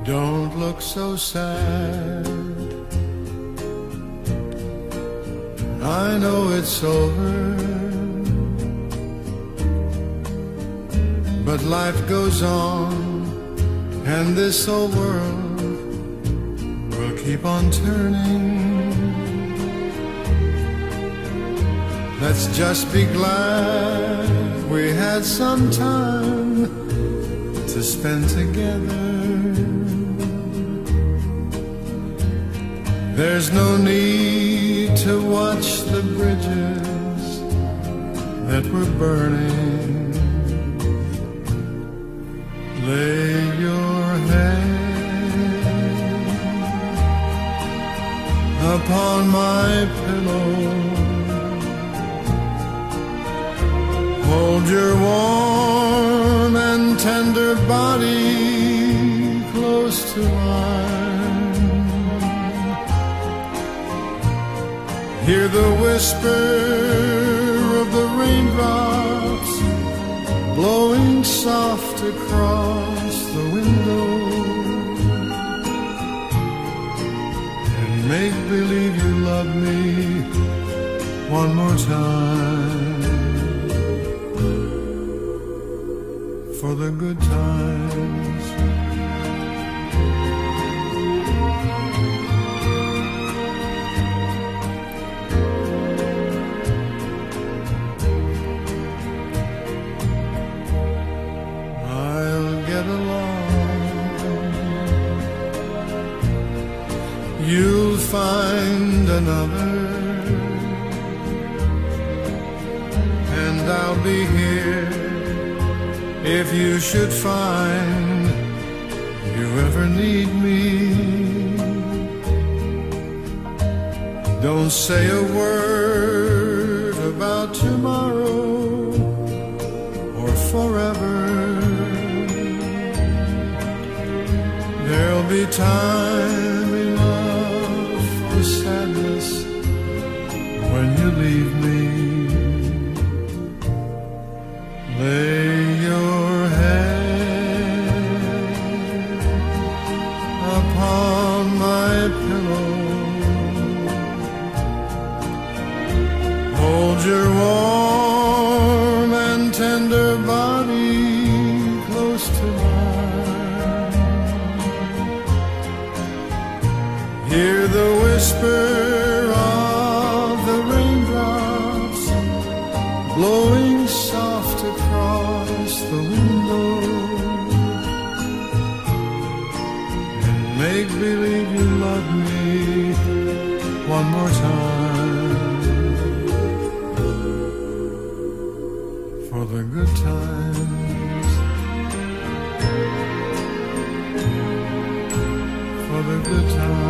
Don't look so sad. I know it's over, but life goes on, and this old world will keep on turning. Let's just be glad we had some time to spend together. There's no need to watch the bridges that were burning. Lay your head upon my pillow. Hold your warm and tender body close to mine. Hear the whisper of the raindrops blowing soft across the window, and make believe you love me one more time, for the good times. I'll get along. You'll find another, and I'll be here if you should find you ever need me. Don't say a word about tomorrow or forever. There'll be time enough for sadness when you leave me. Lay your head upon my pillow. Hold your warm and tender body close to mine. Hear the whisper of the raindrops blowing soft across the window, and make believe you love me one more time, for the good times, for the good times.